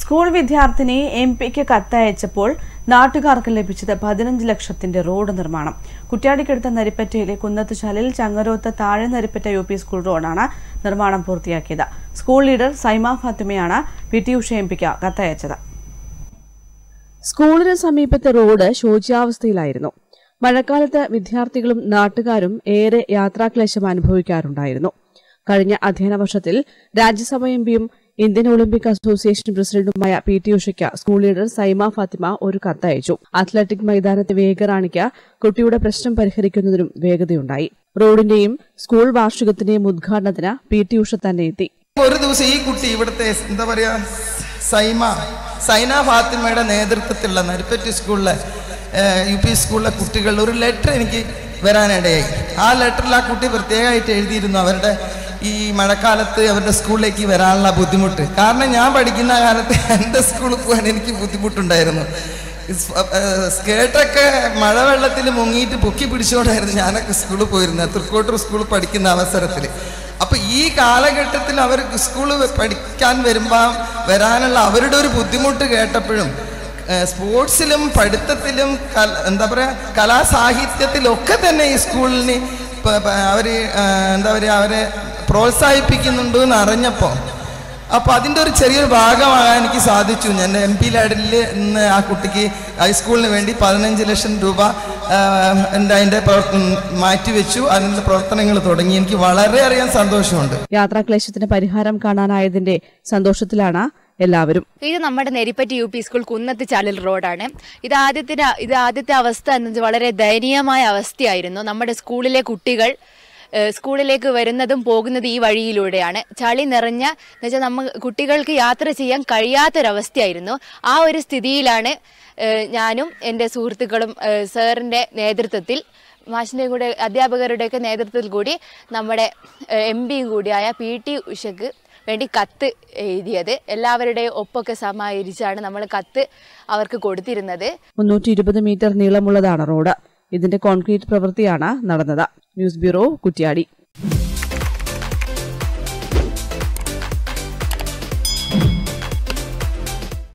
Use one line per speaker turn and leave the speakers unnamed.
School വിദ്യാർത്ഥിനി എംപിക്ക് കത്തയച്ചപ്പോൾ നാട്ടുകാർക്ക് ലഭിച്ചത് 15 ലക്ഷത്തിന്റെ റോഡ് നിർമ്മാണം. കുറ്റ്യാടിക്കടുത്ത നരിപ്പറ്റയിലെ കുന്നത്തുചാലിൽ ചങ്ങരോത്ത് താഴെ നരിപ്പറ്റ യുപി സ്കൂൾ റോഡാണ് നിർമ്മാണം പൂർത്തിയാക്കിയത്. സ്കൂൾ ലീഡർ സൈമ ഫാത്തിമയാണ് PT ഉഷ എംപിക്ക് കത്തയച്ചത്. സ്കൂളിന് സമീപത്തെ റോഡ് ശോച്യാവസ്ഥയിലായിരുന്നു. മഴക്കാലത്ത് വിദ്യാർത്ഥികളും നാട്ടുകാരും ഏറെ യാത്രാക്ലേശം അനുഭവിക്കാറുണ്ടായിരുന്നു. കഴിഞ്ഞ അധ്യയന വർഷത്തിൽ രാജ്യസഭ എംപിയും ഇന്ത്യൻ ഒളിമ്പിക് അസോസിയേഷൻ പ്രസിഡന്റുമായ PT ഉഷയ്ക്ക് സ്കൂൾ ലീഡർ സൈമ ഫാത്തിമ ഒരു കത്തയച്ചു. അത്ലറ്റിക് മൈതാനത്തെ വേഗറാണിക്ക് കുട്ടിയുടെ പ്രശ്നം പരിഹരിക്കുന്നതിനും വേഗതയുണ്ടായി. റോഡിന്റെയും സ്കൂൾ വാർഷികത്തിന്റെയും ഉദ്ഘാടനത്തിന് PT ഉഷ തന്നെ എത്തി.
ഒരു ദിവസം ഈ കുട്ടി ഇവിടുത്തെ എന്താ പറയാ സൈന ഫാത്തിമയുടെ നേതൃത്വത്തിലുള്ള നരിപ്പറ്റ സ്കൂളിലെ UP സ്കൂളിലെ കുട്ടികൾ ഒരു ലെറ്റർ എനിക്ക് വരാനിടയായി. ആ ലെറ്ററിൽ ആ കുട്ടി പ്രത്യേകമായിട്ട് എഴുതിയിരുന്നു അവരുടെ ഈ മഴക്കാലത്ത് അവരുടെ സ്കൂളിലേക്ക് വരാനുള്ള ബുദ്ധിമുട്ട്. കാരണം ഞാൻ പഠിക്കുന്ന കാലത്ത് എൻ്റെ സ്കൂളിൽ പോകാൻ എനിക്ക് ബുദ്ധിമുട്ടുണ്ടായിരുന്നു. സ്കേർട്ടൊക്കെ മഴവെള്ളത്തിൽ മുങ്ങിയിട്ട് പൊക്കി പിടിച്ചുകൊണ്ടായിരുന്നു ഞാനൊക്കെ സ്കൂളിൽ പോയിരുന്നത്, തൃക്കോട്ടൂർ സ്കൂളിൽ പഠിക്കുന്ന അവസരത്തിൽ. അപ്പോൾ ഈ കാലഘട്ടത്തിൽ അവർ സ്കൂളിൽ പഠിക്കാൻ വരുമ്പോൾ വരാനുള്ള അവരുടെ ഒരു ബുദ്ധിമുട്ട് കേട്ടപ്പോഴും സ്പോർട്സിലും പഠിത്തത്തിലും എന്താ പറയുക കലാസാഹിത്യത്തിലൊക്കെ തന്നെ ഈ സ്കൂളിന് അവർ എന്താ പറയുക അവരെ പ്രോത്സാഹിപ്പിക്കുന്നുണ്ട് എന്ന് അറിഞ്ഞപ്പോൾ അപ്പോൾ അതിൻ്റെ ഒരു ചെറിയൊരു ഭാഗമാകാൻ എനിക്ക് സാധിച്ചു. ഞാൻ MP ലാഡിൽ ഇന്ന് ആ കുട്ടിക്ക് ഹൈസ്കൂളിന് വേണ്ടി 15 ലക്ഷം രൂപ അതിൻ്റെ മാറ്റിവെച്ചു. അതിനുള്ള പ്രവർത്തനങ്ങൾ തുടങ്ങി. എനിക്ക് വളരെയധികം സന്തോഷമുണ്ട്.
യാത്രാക്ലേശത്തിന് പരിഹാരം കാണാനായതിന്റെ സന്തോഷത്തിലാണ് എല്ലാവരും.
ഇത് നമ്മുടെ നരിപ്പറ്റ UP സ്കൂൾ കുന്നത്തുചാലിൽ റോഡാണ്. ഇത് ആദ്യത്തെ അവസ്ഥ എന്ന് വെച്ചാൽ വളരെ ദയനീയമായ അവസ്ഥയായിരുന്നു. നമ്മുടെ സ്കൂളിലെ കുട്ടികൾ സ്കൂളിലേക്ക് വരുന്നതും പോകുന്നതും ഈ വഴിയിലൂടെയാണ്. ചളി നിറഞ്ഞ എന്നുവെച്ചാൽ കുട്ടികൾക്ക് യാത്ര ചെയ്യാൻ കഴിയാത്തൊരവസ്ഥയായിരുന്നു. ആ ഒരു സ്ഥിതിയിലാണ് ഞാനും എൻ്റെ സുഹൃത്തുക്കളും സാറിൻ്റെ നേതൃത്വത്തിൽ മാഷിൻ്റെ കൂടെ അധ്യാപകരുടെയൊക്കെ നേതൃത്വത്തിൽ കൂടി നമ്മുടെ MPയും കൂടിയായ PT ഉഷയ്ക്ക് വേണ്ടി കത്ത് എഴുതിയത്. എല്ലാവരുടെയും ഒപ്പൊക്കെ സമാഹരിച്ചാണ് നമ്മൾ കത്ത് അവർക്ക് കൊടുത്തിരുന്നത്.
320 മീറ്റർ നീളമുള്ളതാണ് റോഡ്. ഇതിന്റെ കോൺക്രീറ്റ് പ്രവൃത്തിയാണ് നടന്നത്. News bureau, Kuttiadi.